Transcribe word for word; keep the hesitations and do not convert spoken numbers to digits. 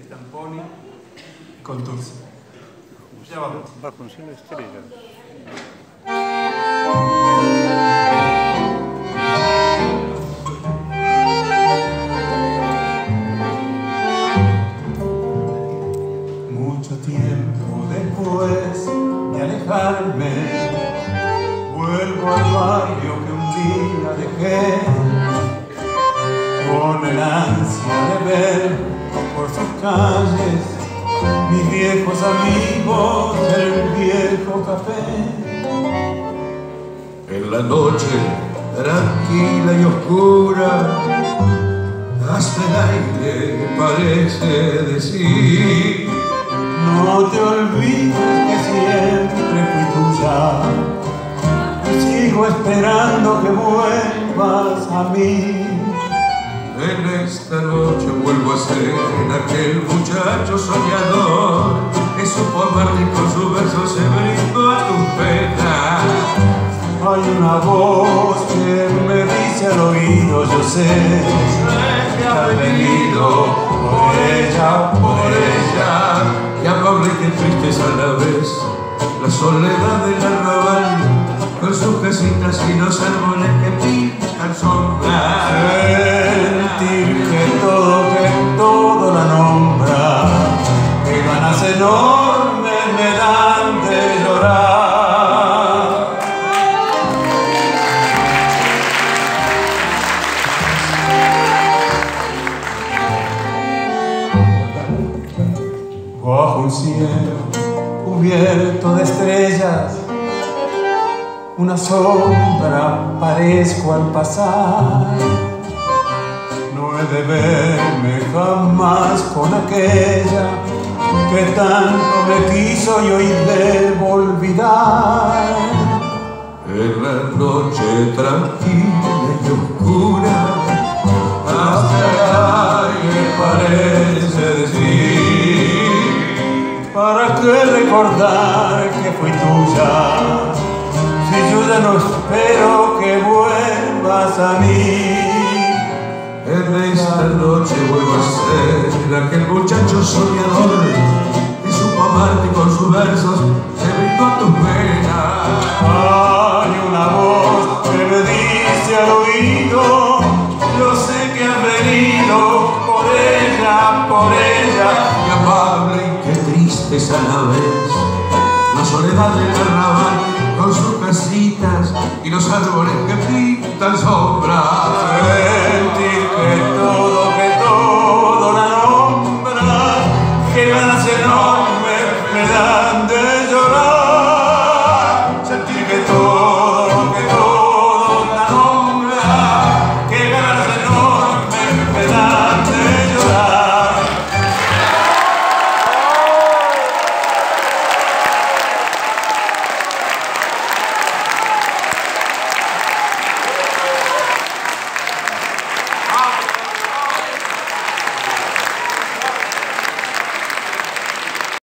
Stamponi y Contursi. Ya vamos. Bajo un cielo estrella. Mucho tiempo después de alejarme, vuelvo al barrio que un día dejé, con el ansia de ver por sus calles mis viejos amigos del viejo café. En la noche tranquila y oscura, hasta el aire parece decir: no te olvides que siempre fui tuya, y sigo esperando que vuelvas a mí. En esta noche vuelvo a ser aquel muchacho soñador que supo amarte y con su verso se brindó a tus penas. Hay una voz que me dice al oído, yo sé que ha venido por ella, por ella, que amable y que triste a la vez, la soledad del arrabal, con sus casitas y los árboles que pintan sombras. Sentir que todo, que todo la nombra, que ganas enormes me dan de llorar. Bajo un cielo cubierto de estrellas, una sombra parezco al pasar. No he de verme jamás con aquella que tanto me quiso y hoy debo olvidar. En la noche tranquila y oscura, hasta el aire parece decir: ¿para qué recordar que fui tuya, si yo ya no espero que vuelvas a mí? En esta noche vuelvo a ser aquel muchacho soñador que supo amarte y con sus versos se brindó a tus penas. Hay una voz que me dice al oído, yo sé que has venido por ella, por ella. Qué amable y qué triste es a la vez, la soledad del carnaval con sus casitas y los árboles que pintan sombras.